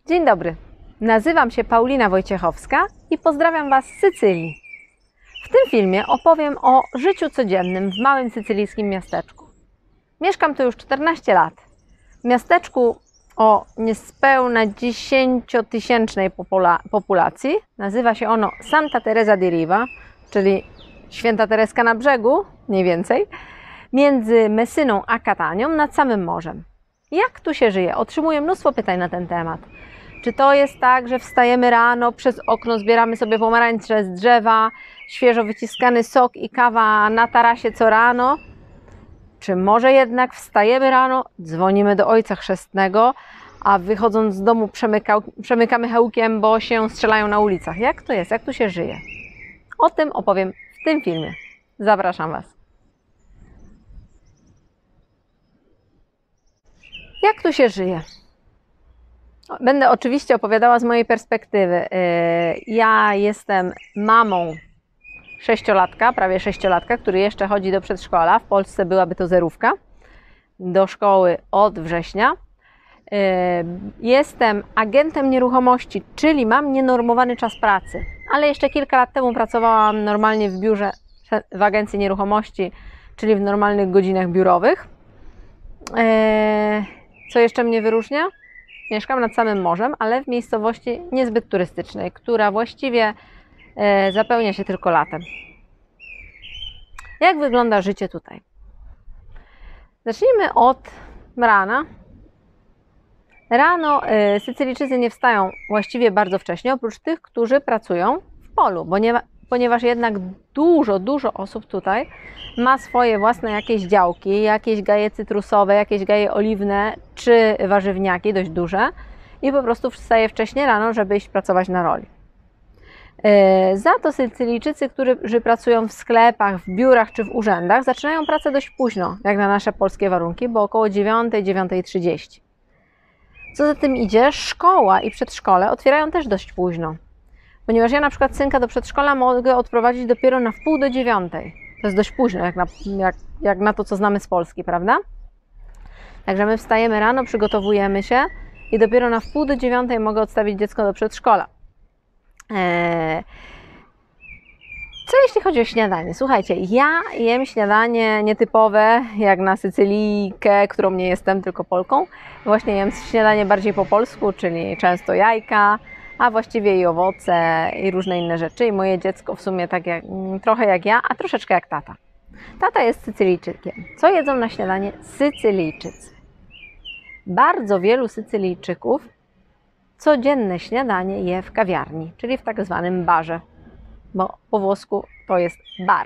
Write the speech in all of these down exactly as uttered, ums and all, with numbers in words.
Dzień dobry, nazywam się Paulina Wojciechowska i pozdrawiam Was z Sycylii. W tym filmie opowiem o życiu codziennym w małym sycylijskim miasteczku. Mieszkam tu już czternaście lat. W miasteczku o niespełna dziesięciotysięcznej popula populacji. Nazywa się ono Santa Teresa di Riva, czyli Święta Tereska na brzegu, mniej więcej, między Messyną a Catanią nad samym morzem. Jak tu się żyje? Otrzymuję mnóstwo pytań na ten temat. Czy to jest tak, że wstajemy rano, przez okno zbieramy sobie pomarańcze z drzewa, świeżo wyciskany sok i kawa na tarasie co rano? Czy może jednak wstajemy rano, dzwonimy do Ojca Chrzestnego, a wychodząc z domu przemykał, przemykamy chełkiem, bo się strzelają na ulicach? Jak to jest? Jak tu się żyje? O tym opowiem w tym filmie. Zapraszam Was. Jak tu się żyje? Będę oczywiście opowiadała z mojej perspektywy. Ja jestem mamą sześciolatka, prawie sześciolatka, który jeszcze chodzi do przedszkola. W Polsce byłaby to zerówka. Do szkoły od września. Jestem agentem nieruchomości, czyli mam nienormowany czas pracy. Ale jeszcze kilka lat temu pracowałam normalnie w biurze, w agencji nieruchomości, czyli w normalnych godzinach biurowych. Co jeszcze mnie wyróżnia? Mieszkam nad samym morzem, ale w miejscowości niezbyt turystycznej, która właściwie e, zapełnia się tylko latem. Jak wygląda życie tutaj? Zacznijmy od rana. Rano e, Sycylijczycy nie wstają właściwie bardzo wcześnie, oprócz tych, którzy pracują w polu, bo nie, ponieważ jednak dużo, dużo osób tutaj ma swoje własne jakieś działki, jakieś gaje cytrusowe, jakieś gaje oliwne czy warzywniaki dość duże i po prostu wstaje wcześnie rano, żeby iść pracować na roli. Za to Sycylijczycy, którzy pracują w sklepach, w biurach czy w urzędach, zaczynają pracę dość późno, jak na nasze polskie warunki, bo około dziewiątej, dziewiątej trzydzieści. Co za tym idzie, szkoła i przedszkole otwierają też dość późno, ponieważ ja na przykład synka do przedszkola mogę odprowadzić dopiero na wpół do dziewiątej. To jest dość późno, jak na, jak, jak na to, co znamy z Polski, prawda? Także my wstajemy rano, przygotowujemy się i dopiero na wpół do dziewiątej mogę odstawić dziecko do przedszkola. Eee, co jeśli chodzi o śniadanie? Słuchajcie, ja jem śniadanie nietypowe, jak na Sycylijkę, którą nie jestem, tylko Polką. Właśnie jem śniadanie bardziej po polsku, czyli często jajka, a właściwie i owoce i różne inne rzeczy. I moje dziecko w sumie tak jak, trochę jak ja, a troszeczkę jak tata. Tata jest Sycylijczykiem. Co jedzą na śniadanie Sycylijczycy? Bardzo wielu Sycylijczyków codzienne śniadanie je w kawiarni, czyli w tak zwanym barze, bo po włosku to jest bar.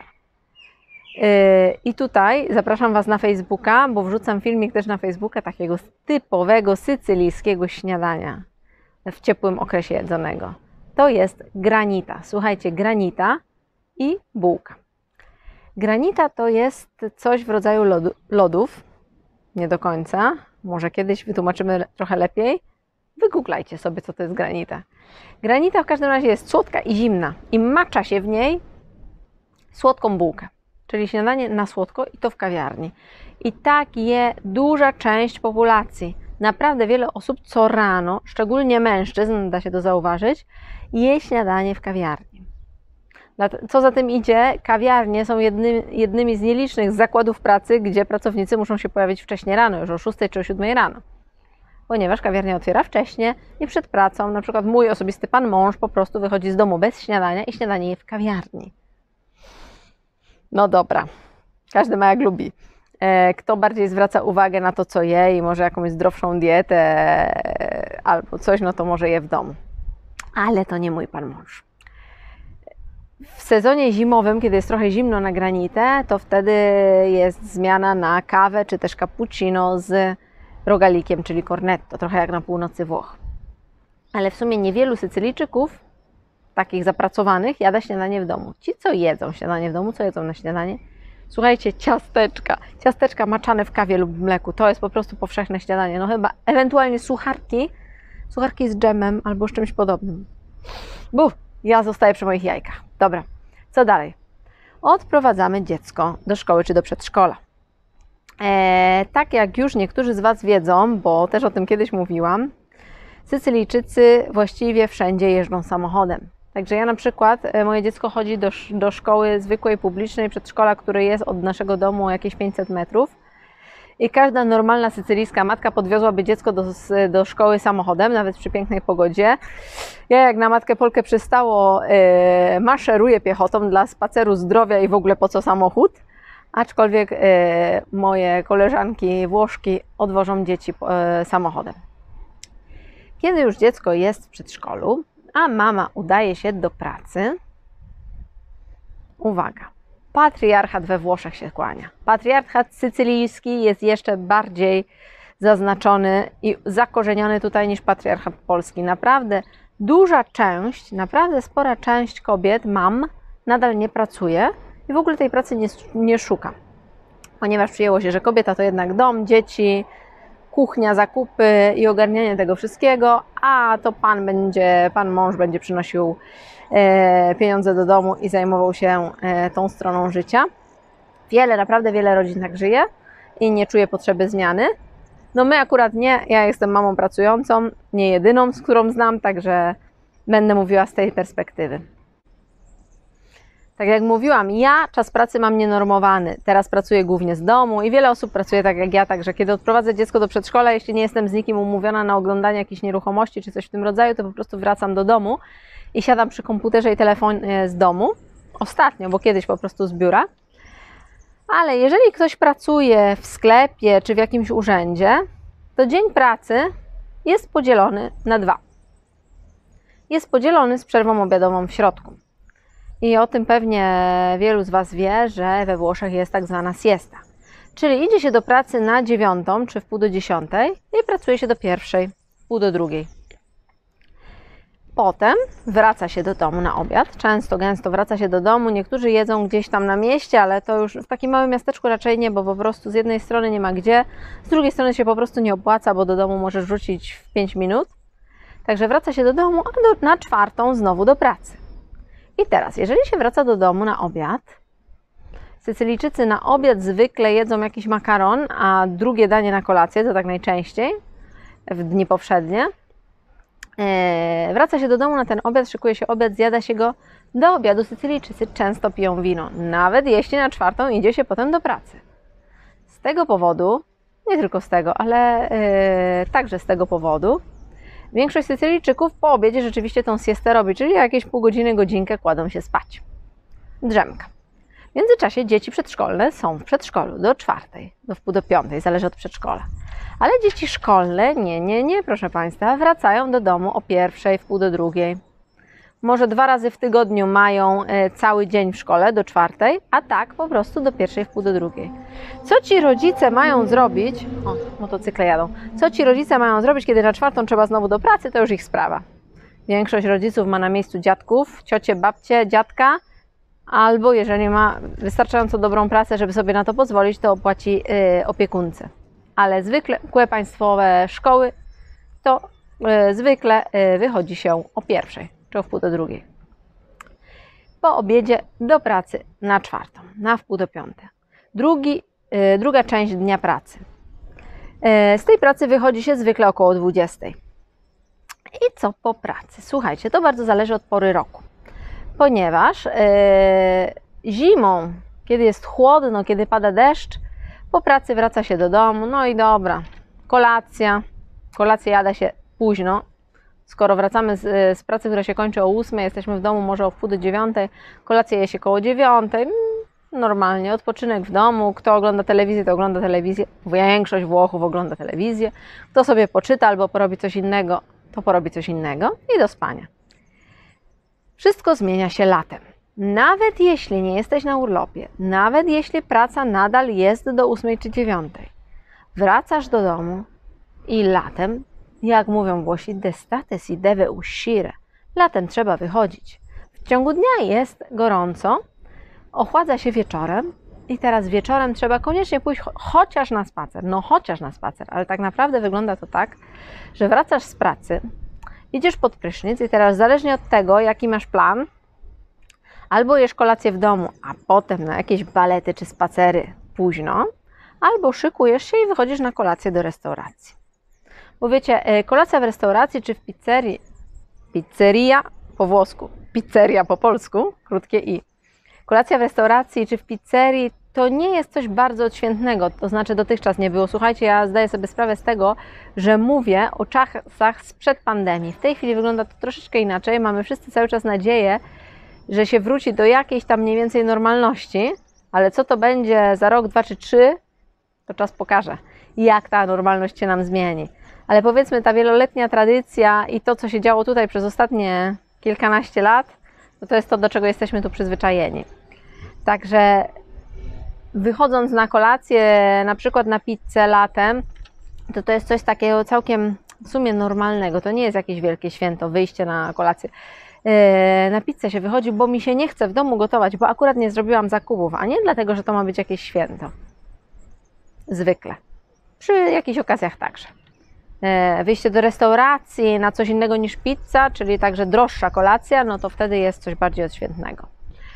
I tutaj zapraszam Was na Facebooka, bo wrzucam filmik też na Facebooka takiego typowego sycylijskiego śniadania w ciepłym okresie jedzonego. To jest granita. Słuchajcie, granita i bułka. Granita to jest coś w rodzaju lodu, lodów, nie do końca, może kiedyś wytłumaczymy trochę lepiej. Wygooglajcie sobie, co to jest granita. Granita w każdym razie jest słodka i zimna i macza się w niej słodką bułkę, czyli śniadanie na słodko i to w kawiarni. I tak je duża część populacji. Naprawdę wiele osób co rano, szczególnie mężczyzn, da się to zauważyć, je śniadanie w kawiarni. Co za tym idzie, kawiarnie są jednymi, jednymi z nielicznych zakładów pracy, gdzie pracownicy muszą się pojawić wcześnie rano, już o szóstej czy o siódmej rano. Ponieważ kawiarnia otwiera wcześnie i przed pracą, na przykład mój osobisty pan mąż po prostu wychodzi z domu bez śniadania i śniadanie je w kawiarni. No dobra, każdy ma jak lubi. Kto bardziej zwraca uwagę na to, co je i może jakąś zdrowszą dietę albo coś, no to może je w domu. Ale to nie mój pan mąż. W sezonie zimowym, kiedy jest trochę zimno na granitę, to wtedy jest zmiana na kawę czy też cappuccino z rogalikiem, czyli cornetto, trochę jak na północy Włoch. Ale w sumie niewielu Sycylijczyków, takich zapracowanych, jada śniadanie w domu. Ci, co jedzą śniadanie w domu, co jedzą na śniadanie? Słuchajcie, ciasteczka. Ciasteczka maczane w kawie lub mleku. To jest po prostu powszechne śniadanie. No chyba ewentualnie sucharki. Sucharki z dżemem albo z czymś podobnym. Buf, ja zostaję przy moich jajkach. Dobra, co dalej? Odprowadzamy dziecko do szkoły czy do przedszkola. E, tak jak już niektórzy z Was wiedzą, bo też o tym kiedyś mówiłam, Sycylijczycy właściwie wszędzie jeżdżą samochodem. Także ja na przykład, moje dziecko chodzi do, do szkoły zwykłej, publicznej, przedszkola, który jest od naszego domu jakieś pięćset metrów. I każda normalna sycylijska matka podwiozłaby dziecko do, do szkoły samochodem, nawet przy pięknej pogodzie. Ja jak na matkę Polkę przystało, yy, maszeruję piechotą dla spaceru zdrowia i w ogóle po co samochód. Aczkolwiek yy, moje koleżanki Włoszki odwożą dzieci yy, samochodem. Kiedy już dziecko jest w przedszkolu, a mama udaje się do pracy, uwaga, patriarchat we Włoszech się kłania. Patriarchat sycylijski jest jeszcze bardziej zaznaczony i zakorzeniony tutaj niż patriarchat polski. Naprawdę duża część, naprawdę spora część kobiet, mam, nadal nie pracuje i w ogóle tej pracy nie, nie szuka. Ponieważ przyjęło się, że kobieta to jednak dom, dzieci, kuchnia, zakupy i ogarnianie tego wszystkiego, a to pan będzie, pan mąż będzie przynosił e, pieniądze do domu i zajmował się e, tą stroną życia. Wiele, naprawdę wiele rodzin tak żyje i nie czuje potrzeby zmiany. No my akurat nie, ja jestem mamą pracującą, nie jedyną, z którą znam, także będę mówiła z tej perspektywy. Tak jak mówiłam, ja czas pracy mam nienormowany. Teraz pracuję głównie z domu i wiele osób pracuje tak jak ja, także kiedy odprowadzę dziecko do przedszkola, jeśli nie jestem z nikim umówiona na oglądanie jakichś nieruchomości czy coś w tym rodzaju, to po prostu wracam do domu i siadam przy komputerze i telefonie z domu. Ostatnio, bo kiedyś po prostu z biura. Ale jeżeli ktoś pracuje w sklepie czy w jakimś urzędzie, to dzień pracy jest podzielony na dwa. Jest podzielony z przerwą obiadową w środku. I o tym pewnie wielu z Was wie, że we Włoszech jest tak zwana siesta. Czyli idzie się do pracy na dziewiątą czy w pół do dziesiątej i pracuje się do pierwszej, w pół do drugiej. Potem wraca się do domu na obiad. Często, gęsto wraca się do domu. Niektórzy jedzą gdzieś tam na mieście, ale to już w takim małym miasteczku raczej nie, bo po prostu z jednej strony nie ma gdzie, z drugiej strony się po prostu nie opłaca, bo do domu możesz wrócić w pięć minut. Także wraca się do domu, a do, na czwartą znowu do pracy. I teraz, jeżeli się wraca do domu na obiad, Sycylijczycy na obiad zwykle jedzą jakiś makaron, a drugie danie na kolację, to tak najczęściej, w dni powszednie. Wraca się do domu na ten obiad, szykuje się obiad, zjada się go. Do obiadu Sycylijczycy często piją wino, nawet jeśli na czwartą idzie się potem do pracy. Z tego powodu, nie tylko z tego, ale yy, także z tego powodu, większość Sycylijczyków po obiedzie rzeczywiście tą siestę robi, czyli jakieś pół godziny, godzinkę kładą się spać. Drzemka. W międzyczasie dzieci przedszkolne są w przedszkolu do czwartej, do wpół do piątej, zależy od przedszkola. Ale dzieci szkolne, nie, nie, nie, proszę Państwa, wracają do domu o pierwszej, w pół do drugiej. Może dwa razy w tygodniu mają cały dzień w szkole do czwartej, a tak po prostu do pierwszej, w pół do drugiej. Co ci rodzice mają zrobić? O, motocykle jadą. Co ci rodzice mają zrobić, kiedy na czwartą trzeba znowu do pracy, to już ich sprawa. Większość rodziców ma na miejscu dziadków, ciocie, babcie, dziadka, albo jeżeli ma wystarczająco dobrą pracę, żeby sobie na to pozwolić, to opłaci yy, opiekunce. Ale zwykłe państwowe szkoły to yy, zwykle yy, wychodzi się o pierwszej, czy o wpół do drugiej. Po obiedzie do pracy na czwartą, na wpół do piątej. Drugi, yy, druga część dnia pracy. Yy, z tej pracy wychodzi się zwykle około dwudziestej. I co po pracy? Słuchajcie, to bardzo zależy od pory roku. Ponieważ yy, zimą, kiedy jest chłodno, kiedy pada deszcz, po pracy wraca się do domu, no i dobra, kolacja, kolację jada się późno. Skoro wracamy z, z pracy, która się kończy o ósmej, jesteśmy w domu może o wpół do dziewiątej, kolację je się koło dziewiątej, normalnie, odpoczynek w domu, kto ogląda telewizję, to ogląda telewizję, większość Włochów ogląda telewizję, kto sobie poczyta albo porobi coś innego, to porobi coś innego i do spania. Wszystko zmienia się latem. Nawet jeśli nie jesteś na urlopie, nawet jeśli praca nadal jest do ósmej czy dziewiątej, wracasz do domu i latem, jak mówią Włosi, d'estate si deve uscire. Latem trzeba wychodzić. W ciągu dnia jest gorąco, ochładza się wieczorem i teraz wieczorem trzeba koniecznie pójść chociaż na spacer. No chociaż na spacer, ale tak naprawdę wygląda to tak, że wracasz z pracy, idziesz pod prysznic i teraz zależnie od tego, jaki masz plan, albo jesz kolację w domu, a potem na jakieś balety czy spacery późno, albo szykujesz się i wychodzisz na kolację do restauracji. Bo wiecie, kolacja w restauracji czy w pizzerii, pizzeria po włosku, pizzeria po polsku, krótkie i. Kolacja w restauracji czy w pizzerii to nie jest coś bardzo odświętnego, to znaczy dotychczas nie było. Słuchajcie, ja zdaję sobie sprawę z tego, że mówię o czasach sprzed pandemii. W tej chwili wygląda to troszeczkę inaczej. Mamy wszyscy cały czas nadzieję, że się wróci do jakiejś tam mniej więcej normalności, ale co to będzie za rok, dwa czy trzy, to czas pokaże, jak ta normalność się nam zmieni. Ale powiedzmy, ta wieloletnia tradycja i to, co się działo tutaj przez ostatnie kilkanaście lat, to, to jest to, do czego jesteśmy tu przyzwyczajeni. Także wychodząc na kolację, na przykład na pizzę latem, to to jest coś takiego całkiem w sumie normalnego. To nie jest jakieś wielkie święto, wyjście na kolację. Na pizzę się wychodzi, bo mi się nie chce w domu gotować, bo akurat nie zrobiłam zakupów, a nie dlatego, że to ma być jakieś święto. Zwykle. Przy jakichś okazjach także. Wyjście do restauracji na coś innego niż pizza, czyli także droższa kolacja, no to wtedy jest coś bardziej odświętnego.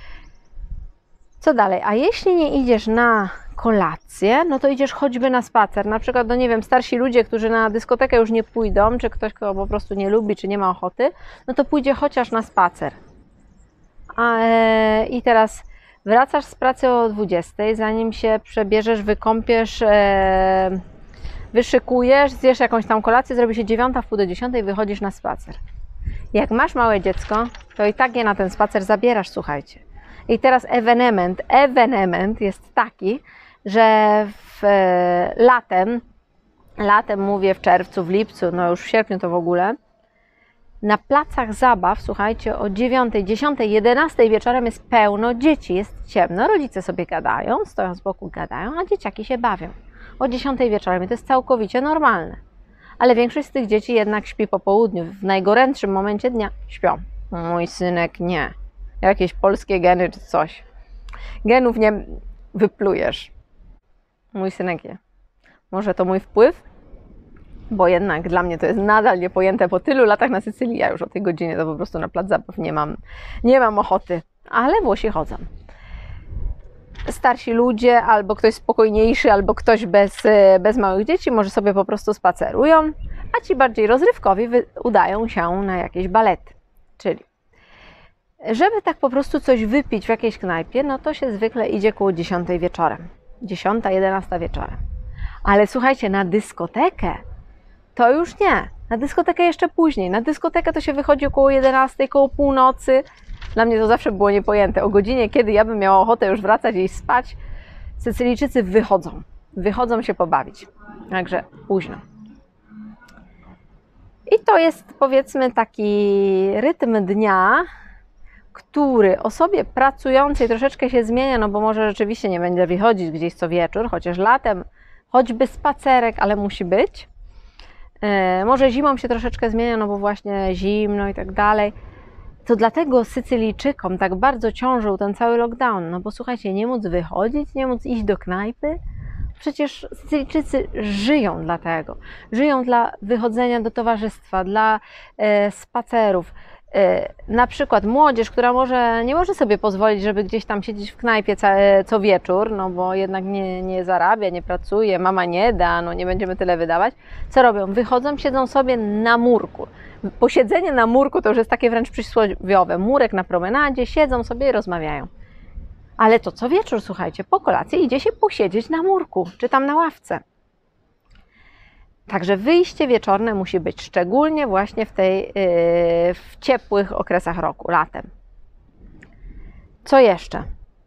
Co dalej? A jeśli nie idziesz na kolację, no to idziesz choćby na spacer. Na przykład, no nie wiem, starsi ludzie, którzy na dyskotekę już nie pójdą, czy ktoś, kto po prostu nie lubi, czy nie ma ochoty, no to pójdzie chociaż na spacer. A, e, I teraz wracasz z pracy o dwudziestej, zanim się przebierzesz, wykąpiesz, e, wyszykujesz, zjesz jakąś tam kolację, zrobi się dziewiąta, w pół do dziesiątej, wychodzisz na spacer. Jak masz małe dziecko, to i tak je na ten spacer zabierasz, słuchajcie. I teraz ewenement, ewenement jest taki, że w, e, latem, latem mówię w czerwcu, w lipcu, no już w sierpniu to w ogóle, na placach zabaw, słuchajcie, o dziewiątej, dziesiątej, jedenastej wieczorem jest pełno dzieci, jest ciemno, rodzice sobie gadają, stoją z boku, gadają, a dzieciaki się bawią. O dziesiątej wieczorem i to jest całkowicie normalne. Ale większość z tych dzieci jednak śpi po południu, w najgorętszym momencie dnia śpią. Mój synek nie. Jakieś polskie geny czy coś. Genów nie wyplujesz. Mój synek nie. Może to mój wpływ? Bo jednak dla mnie to jest nadal niepojęte po tylu latach na Sycylii. Ja już o tej godzinie to po prostu na plac zabaw nie mam, nie mam ochoty. Ale Włosi chodzą. Starsi ludzie, albo ktoś spokojniejszy, albo ktoś bez, bez małych dzieci może sobie po prostu spacerują, a ci bardziej rozrywkowi udają się na jakieś balety. Czyli żeby tak po prostu coś wypić w jakiejś knajpie, no to się zwykle idzie koło dziesiątej wieczorem. dziesiąta, jedenasta wieczorem. Ale słuchajcie, na dyskotekę to już nie. Na dyskotekę jeszcze później. Na dyskotekę to się wychodzi około jedenastej, koło północy. Dla mnie to zawsze było niepojęte. O godzinie, kiedy ja bym miała ochotę już wracać i spać, Sycylijczycy wychodzą. Wychodzą się pobawić. Także późno. I to jest, powiedzmy, taki rytm dnia, który osobie pracującej troszeczkę się zmienia, no bo może rzeczywiście nie będzie wychodzić gdzieś co wieczór, chociaż latem choćby spacerek, ale musi być. Yy, może zimą się troszeczkę zmienia, no bo właśnie zimno i tak dalej. To dlatego Sycylijczykom tak bardzo ciążył ten cały lockdown, no bo słuchajcie, nie móc wychodzić, nie móc iść do knajpy. Przecież Sycylijczycy żyją dla tego. Żyją dla wychodzenia do towarzystwa, dla e, spacerów. E, na przykład młodzież, która może nie może sobie pozwolić, żeby gdzieś tam siedzieć w knajpie ca, co wieczór, no bo jednak nie, nie zarabia, nie pracuje, mama nie da, no nie będziemy tyle wydawać. Co robią? Wychodzą, siedzą sobie na murku. Posiedzenie na murku to już jest takie wręcz przysłowiowe. Murek na promenadzie, siedzą sobie i rozmawiają. Ale to co wieczór, słuchajcie, po kolacji idzie się posiedzieć na murku, czy tam na ławce. Także wyjście wieczorne musi być szczególnie właśnie w, tej, yy, w ciepłych okresach roku, latem. Co jeszcze?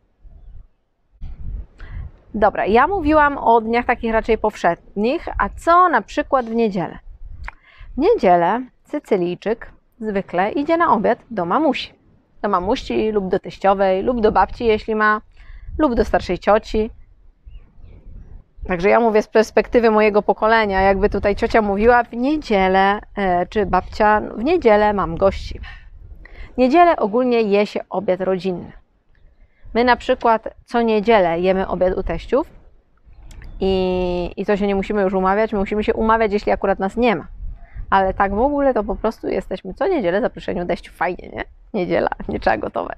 Dobra, ja mówiłam o dniach takich raczej powszednich, a co na przykład w niedzielę? W niedzielę Sycylijczyk zwykle idzie na obiad do mamusi. Do mamusi lub do teściowej, lub do babci, jeśli ma, lub do starszej cioci. Także ja mówię z perspektywy mojego pokolenia, jakby tutaj ciocia mówiła, w niedzielę, czy babcia, w niedzielę mam gości. W niedzielę ogólnie je się obiad rodzinny. My na przykład co niedzielę jemy obiad u teściów i, i to się nie musimy już umawiać, my musimy się umawiać, jeśli akurat nas nie ma. Ale tak w ogóle to po prostu jesteśmy co niedzielę zaproszeni u teściów. Fajnie, nie? Niedziela, nie trzeba gotować.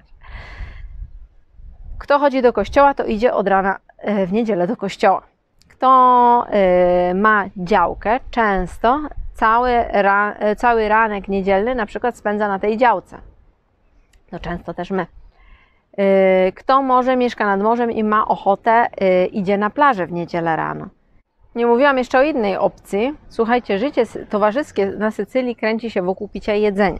Kto chodzi do kościoła, to idzie od rana w niedzielę do kościoła. Kto ma działkę, często cały, ra, cały ranek niedzielny na przykład spędza na tej działce. No często też my. Kto może mieszka nad morzem i ma ochotę, idzie na plażę w niedzielę rano. Nie mówiłam jeszcze o innej opcji. Słuchajcie, życie towarzyskie na Sycylii kręci się wokół picia i jedzenia.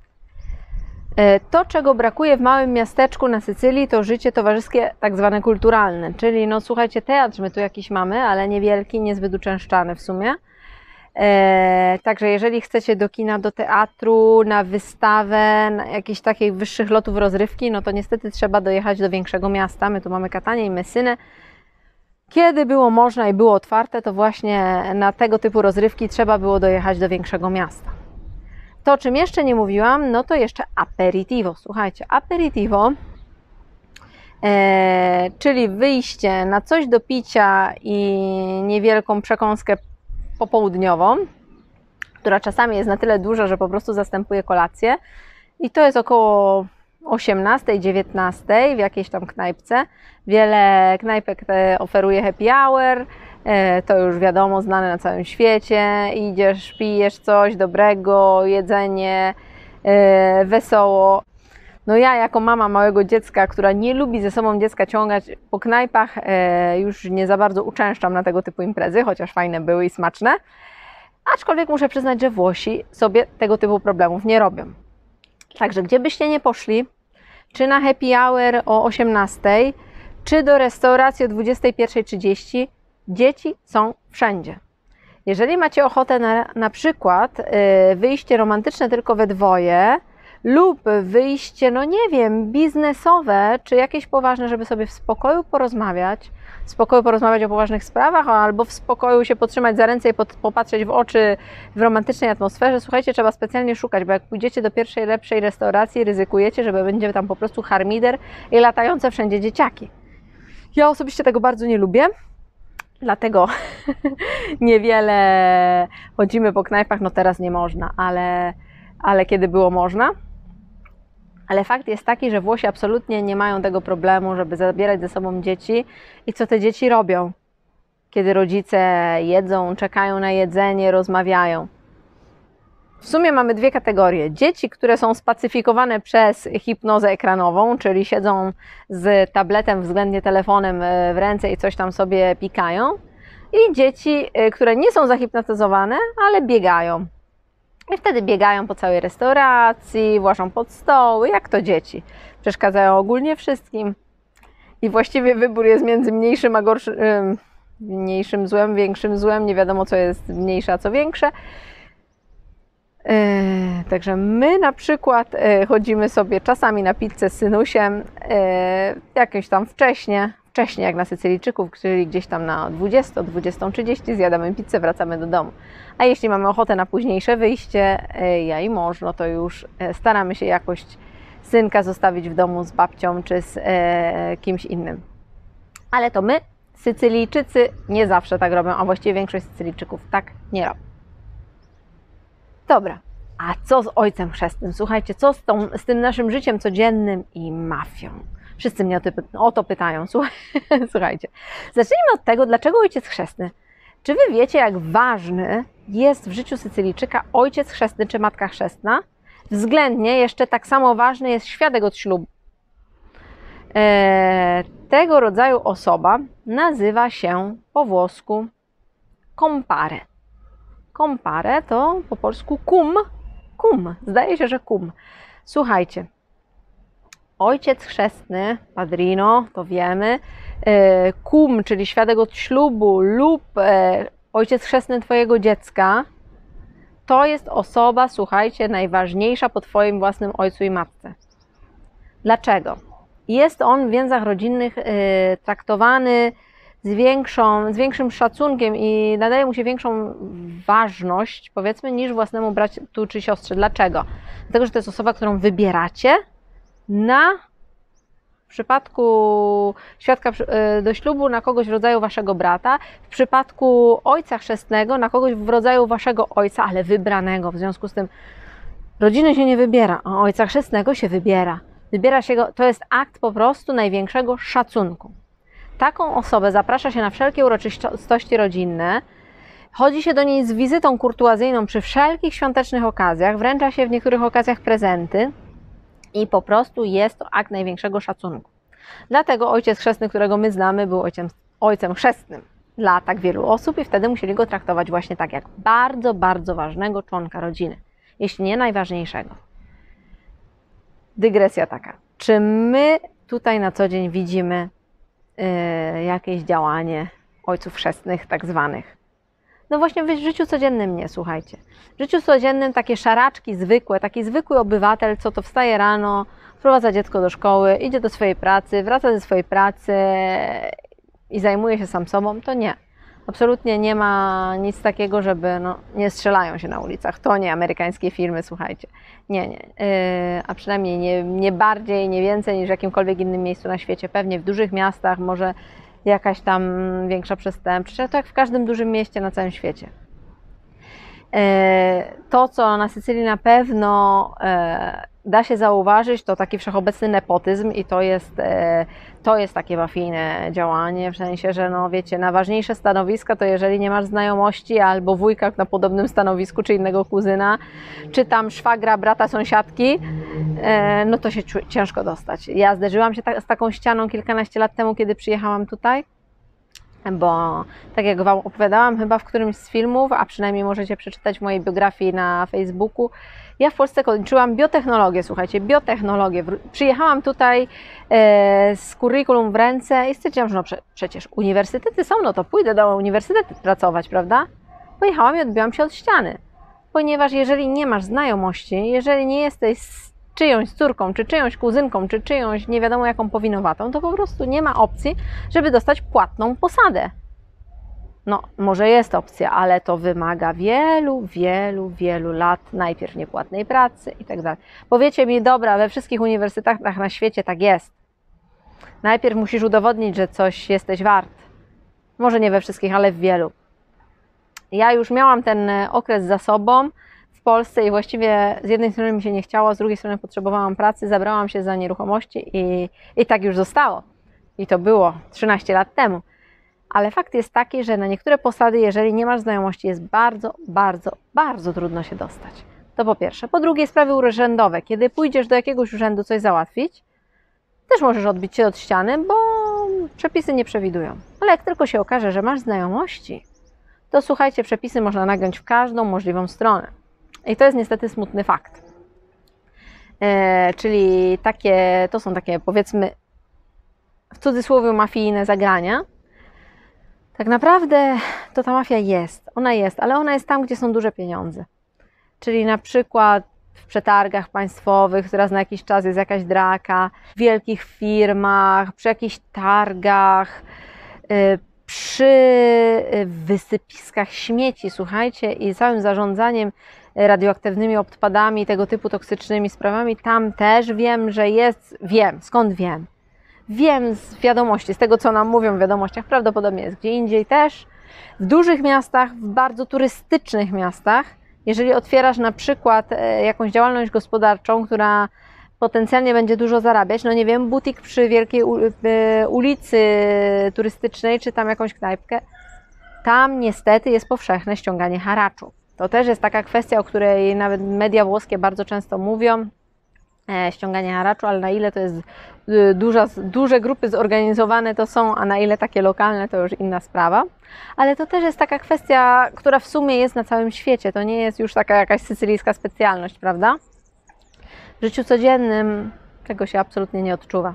To, czego brakuje w małym miasteczku na Sycylii, to życie towarzyskie tak zwane kulturalne. Czyli, no słuchajcie, teatr my tu jakiś mamy, ale niewielki, niezbyt uczęszczany w sumie. E, także jeżeli chcecie do kina, do teatru, na wystawę, na jakichś takich wyższych lotów rozrywki, no to niestety trzeba dojechać do większego miasta. My tu mamy Catanię i Messynę. Kiedy było można i było otwarte, to właśnie na tego typu rozrywki trzeba było dojechać do większego miasta. To, o czym jeszcze nie mówiłam, no to jeszcze aperitivo. Słuchajcie, aperitivo, e, czyli wyjście na coś do picia i niewielką przekąskę popołudniową, która czasami jest na tyle duża, że po prostu zastępuje kolację. I to jest około osiemnastej, dziewiętnastej w jakiejś tam knajpce. Wiele knajpek oferuje happy hour, to już wiadomo, znane na całym świecie. Idziesz, pijesz coś dobrego, jedzenie, wesoło. No ja jako mama małego dziecka, która nie lubi ze sobą dziecka ciągać po knajpach, już nie za bardzo uczęszczam na tego typu imprezy, chociaż fajne były i smaczne. Aczkolwiek muszę przyznać, że Włosi sobie tego typu problemów nie robią. Także gdzie byście nie poszli, czy na happy hour o osiemnastej, czy do restauracji o dwudziestej pierwszej trzydzieści, dzieci są wszędzie. Jeżeli macie ochotę na, na przykład yy, wyjście romantyczne tylko we dwoje, lub wyjście, no nie wiem, biznesowe, czy jakieś poważne, żeby sobie w spokoju porozmawiać, w spokoju porozmawiać o poważnych sprawach, albo w spokoju się potrzymać za ręce i pot, popatrzeć w oczy w romantycznej atmosferze, słuchajcie, trzeba specjalnie szukać, bo jak pójdziecie do pierwszej, lepszej restauracji, ryzykujecie, że będzie tam po prostu harmider i latające wszędzie dzieciaki. Ja osobiście tego bardzo nie lubię, dlatego niewiele chodzimy po knajpach, no teraz nie można, ale, ale kiedy było można. Ale fakt jest taki, że Włosi absolutnie nie mają tego problemu, żeby zabierać ze sobą dzieci. I co te dzieci robią? Kiedy rodzice jedzą, czekają na jedzenie, rozmawiają. W sumie mamy dwie kategorie. Dzieci, które są spacyfikowane przez hipnozę ekranową, czyli siedzą z tabletem, względnie telefonem w ręce i coś tam sobie pikają. I dzieci, które nie są zahipnotyzowane, ale biegają. I wtedy biegają po całej restauracji, włażą pod stoły, jak to dzieci. Przeszkadzają ogólnie wszystkim. I właściwie wybór jest między mniejszym a gorszym, mniejszym złem, większym złem. Nie wiadomo, co jest mniejsze, a co większe. Yy, także my na przykład yy, chodzimy sobie czasami na pizzę z synusiem, yy, jakieś tam wcześnie, wcześnie jak na Sycylijczyków, czyli gdzieś tam na dwudziestą, dwudziestą trzydzieści zjadamy pizzę, wracamy do domu. A jeśli mamy ochotę na późniejsze wyjście, yy, ja i mąż, no to już yy, staramy się jakoś synka zostawić w domu z babcią czy z yy, kimś innym. Ale to my, Sycylijczycy, nie zawsze tak robią, a właściwie większość Sycylijczyków tak nie robi. Dobra, a co z ojcem chrzestnym? Słuchajcie, co z, tą, z tym naszym życiem codziennym i mafią? Wszyscy mnie o to, o to pytają. Słuchajcie, zacznijmy od tego, dlaczego ojciec chrzestny? Czy wy wiecie, jak ważny jest w życiu Sycylijczyka ojciec chrzestny czy matka chrzestna? Względnie jeszcze tak samo ważny jest świadek od ślubu. Eee, tego rodzaju osoba nazywa się po włosku compare. Compare to po polsku cum, cum, zdaje się, że cum. Słuchajcie, ojciec chrzestny, padrino, to wiemy, cum, czyli świadek od ślubu lub ojciec chrzestny twojego dziecka, to jest osoba, słuchajcie, najważniejsza po twoim własnym ojcu i matce. Dlaczego? Jest on w więzach rodzinnych traktowany z, większą, z większym szacunkiem i nadaje mu się większą ważność, powiedzmy, niż własnemu bratu czy siostrze. Dlaczego? Dlatego, że to jest osoba, którą wybieracie na, w przypadku świadka do ślubu, na kogoś w rodzaju waszego brata, w przypadku ojca chrzestnego, na kogoś w rodzaju waszego ojca, ale wybranego. W związku z tym rodziny się nie wybiera, a ojca chrzestnego się wybiera. Wybiera się go, to jest akt po prostu największego szacunku. Taką osobę zaprasza się na wszelkie uroczystości rodzinne, Chodzi się do niej z wizytą kurtuazyjną przy wszelkich świątecznych okazjach, wręcza się w niektórych okazjach prezenty i po prostu jest to akt największego szacunku. Dlatego ojciec chrzestny, którego my znamy, był ojcem, ojcem chrzestnym dla tak wielu osób i wtedy musieli go traktować właśnie tak, jak bardzo, bardzo ważnego członka rodziny, jeśli nie najważniejszego. Dygresja taka. Czy my tutaj na co dzień widzimy yy, jakieś działanie ojców chrzestnych tak zwanych? No właśnie w życiu codziennym nie, słuchajcie. W życiu codziennym takie szaraczki zwykłe, taki zwykły obywatel, co to wstaje rano, wprowadza dziecko do szkoły, idzie do swojej pracy, wraca ze swojej pracy i zajmuje się sam sobą, to nie. Absolutnie nie ma nic takiego, żeby, no, nie strzelają się na ulicach. To nie amerykańskie filmy, słuchajcie. Nie, nie. Yy, a przynajmniej nie, nie bardziej, nie więcej niż w jakimkolwiek innym miejscu na świecie. Pewnie w dużych miastach może jakaś tam większa przestępczość, ale to jak w każdym dużym mieście na całym świecie. To, co na Sycylii na pewno da się zauważyć, to taki wszechobecny nepotyzm i to jest, to jest takie mafijne działanie, w sensie, że no wiecie, na ważniejsze stanowiska to jeżeli nie masz znajomości albo wujka na podobnym stanowisku, czy innego kuzyna, czy tam szwagra, brata, sąsiadki, no to się ciężko dostać. Ja zderzyłam się ta, z taką ścianą kilkanaście lat temu, kiedy przyjechałam tutaj, bo tak jak Wam opowiadałam chyba w którymś z filmów, a przynajmniej możecie przeczytać w mojej biografii na Facebooku, ja w Polsce kończyłam biotechnologię, słuchajcie, biotechnologię. Przyjechałam tutaj e, z curriculum w ręce i stwierdziłam, że no prze, przecież uniwersytety są, no to pójdę do uniwersytetu pracować, prawda? Pojechałam i odbiłam się od ściany, ponieważ jeżeli nie masz znajomości, jeżeli nie jesteś z czyjąś córką, czy czyjąś kuzynką, czy czyjąś nie wiadomo jaką powinowatą, to po prostu nie ma opcji, żeby dostać płatną posadę. No, może jest opcja, ale to wymaga wielu, wielu, wielu lat najpierw niepłatnej pracy i tak dalej. Powiecie mi, dobra, we wszystkich uniwersytetach na świecie tak jest. Najpierw musisz udowodnić, że coś jesteś wart. Może nie we wszystkich, ale w wielu. Ja już miałam ten okres za sobą w Polsce i właściwie z jednej strony mi się nie chciało, z drugiej strony potrzebowałam pracy, zabrałam się za nieruchomości i, i tak już zostało. I to było trzynaście lat temu. Ale fakt jest taki, że na niektóre posady, jeżeli nie masz znajomości, jest bardzo, bardzo, bardzo trudno się dostać. To po pierwsze. Po drugie, sprawy urzędowe. Kiedy pójdziesz do jakiegoś urzędu coś załatwić, też możesz odbić się od ściany, bo przepisy nie przewidują. Ale jak tylko się okaże, że masz znajomości, to słuchajcie, przepisy można nagiąć w każdą możliwą stronę. I to jest niestety smutny fakt. E, czyli takie, to są takie, powiedzmy, w cudzysłowie mafijne zagrania. Tak naprawdę to ta mafia jest, ona jest, ale ona jest tam, gdzie są duże pieniądze. Czyli na przykład w przetargach państwowych, raz na jakiś czas jest jakaś draka, w wielkich firmach, przy jakichś targach, przy wysypiskach śmieci, słuchajcie, i całym zarządzaniem radioaktywnymi odpadami, tego typu toksycznymi sprawami, tam też wiem, że jest, wiem, skąd wiem? Wiem z wiadomości, z tego co nam mówią w wiadomościach, prawdopodobnie jest gdzie indziej też. W dużych miastach, w bardzo turystycznych miastach, jeżeli otwierasz na przykład jakąś działalność gospodarczą, która potencjalnie będzie dużo zarabiać, no nie wiem, butik przy wielkiej ulicy turystycznej, czy tam jakąś knajpkę, tam niestety jest powszechne ściąganie haraczu. To też jest taka kwestia, o której nawet media włoskie bardzo często mówią, ściąganie haraczu, ale na ile to jest duża, duże grupy zorganizowane to są, a na ile takie lokalne to już inna sprawa. Ale to też jest taka kwestia, która w sumie jest na całym świecie. To nie jest już taka jakaś sycylijska specjalność, prawda? W życiu codziennym tego się absolutnie nie odczuwa.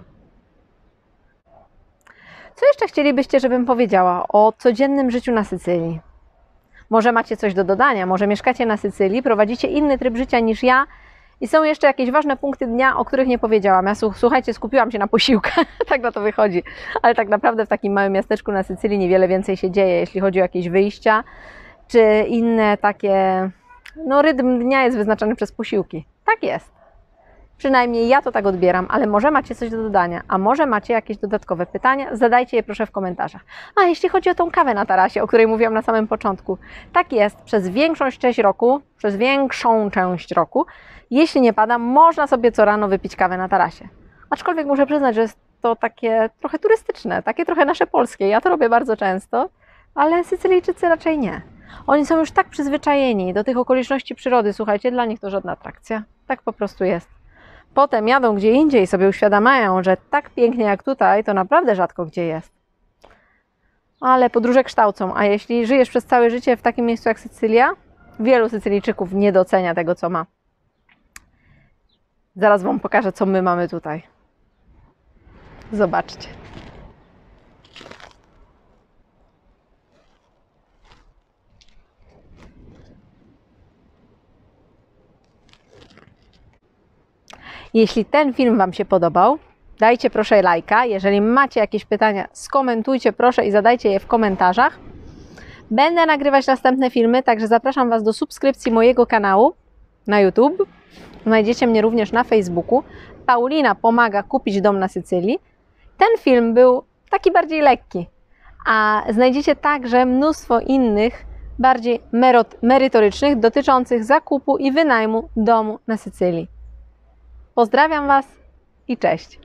Co jeszcze chcielibyście, żebym powiedziała o codziennym życiu na Sycylii? Może macie coś do dodania, może mieszkacie na Sycylii, prowadzicie inny tryb życia niż ja, i są jeszcze jakieś ważne punkty dnia, o których nie powiedziałam. Ja, słuchajcie, skupiłam się na posiłkach, tak na to wychodzi. Ale tak naprawdę w takim małym miasteczku na Sycylii niewiele więcej się dzieje, jeśli chodzi o jakieś wyjścia, czy inne takie... No rytm dnia jest wyznaczany przez posiłki. Tak jest. Przynajmniej ja to tak odbieram, ale może macie coś do dodania, a może macie jakieś dodatkowe pytania, zadajcie je proszę w komentarzach. A jeśli chodzi o tą kawę na tarasie, o której mówiłam na samym początku, tak jest, przez większą część roku, przez większą część roku, jeśli nie pada, można sobie co rano wypić kawę na tarasie. Aczkolwiek muszę przyznać, że jest to takie trochę turystyczne, takie trochę nasze polskie, ja to robię bardzo często, ale Sycylijczycy raczej nie. Oni są już tak przyzwyczajeni do tych okoliczności przyrody, słuchajcie, dla nich to żadna atrakcja. Tak po prostu jest. Potem jadą gdzie indziej i sobie uświadamiają, że tak pięknie jak tutaj, to naprawdę rzadko gdzie jest. Ale podróże kształcą, a jeśli żyjesz przez całe życie w takim miejscu jak Sycylia, wielu Sycylijczyków nie docenia tego, co ma. Zaraz Wam pokażę, co my mamy tutaj. Zobaczcie. Jeśli ten film Wam się podobał, dajcie proszę lajka. Jeżeli macie jakieś pytania, skomentujcie proszę i zadajcie je w komentarzach. Będę nagrywać następne filmy, także zapraszam Was do subskrypcji mojego kanału na YouTube. Znajdziecie mnie również na Facebooku. Paulina pomaga kupić dom na Sycylii. Ten film był taki bardziej lekki, a znajdziecie także mnóstwo innych, bardziej merytorycznych, dotyczących zakupu i wynajmu domu na Sycylii. Pozdrawiam Was i cześć!